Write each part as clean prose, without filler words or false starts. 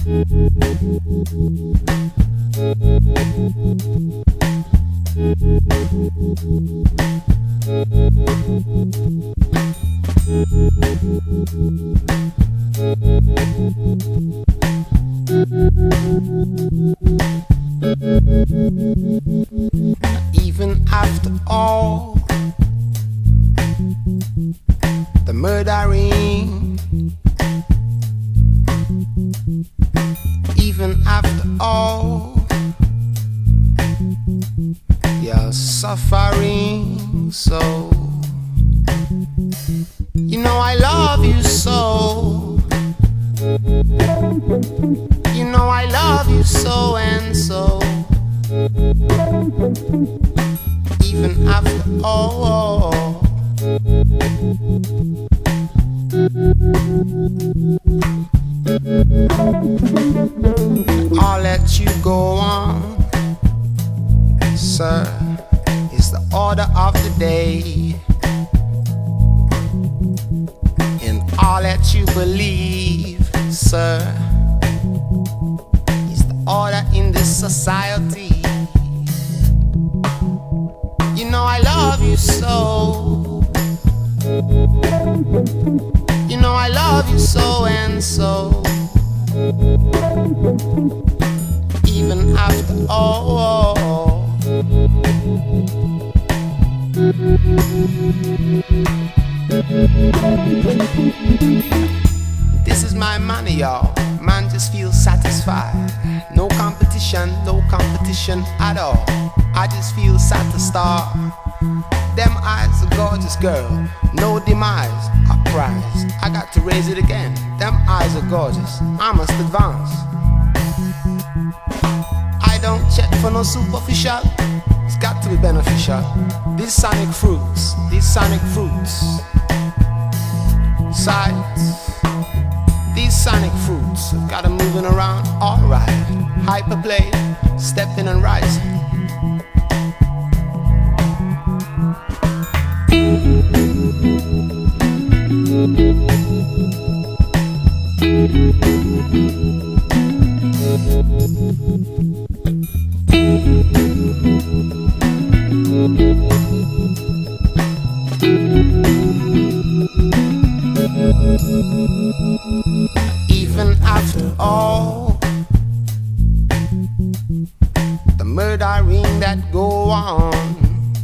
Even after all the murdering, even after all your suffering, so you know I love you so. You know I love you so and so. Even after all, I'll let you go on, sir, is the order of the day. And I'll let you believe, sir, is the order in this society. You know I love you so. You know I love you so and so. Even after all, this is my money, y'all. Man just feels satisfied. No competition at all. I just feel satisfied. Them eyes, a gorgeous girl. No demise, a prize. I got to raise it again. Them eyes are gorgeous. I must advance. I don't check for no superficial. It's got to be beneficial. These sonic fruits, sights. These sonic fruits have got 'em moving around alright. Hyperplay, stepping and rising. Even after all the murdering that go on,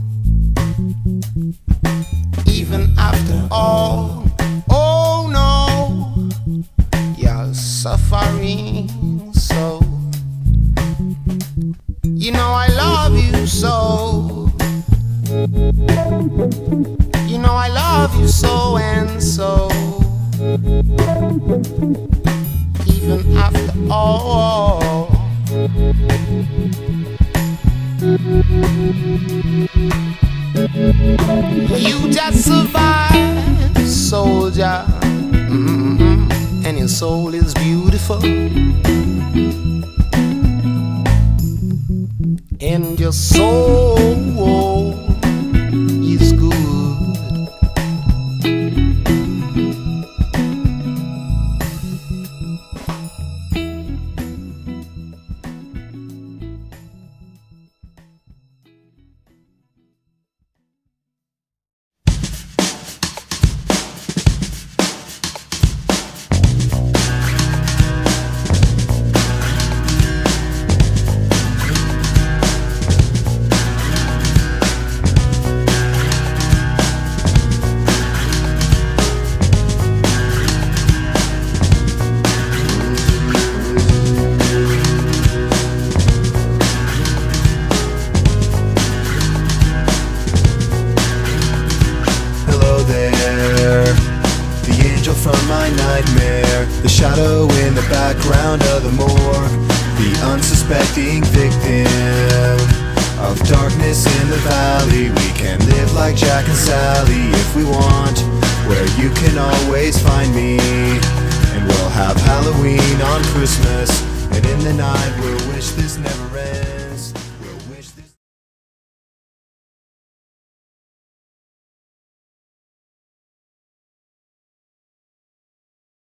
even after all, oh no, you're suffering so. You know I love you so. You know I love you so and so. Even after all, you just survived, soldier. And your soul is beautiful, and your soul is good. From my nightmare, the shadow in the background of the morgue, the unsuspecting victim of darkness in the valley. We can live like Jack and Sally if we want, where you can always find me. And we'll have Halloween on Christmas, and in the night we'll wish this never ends.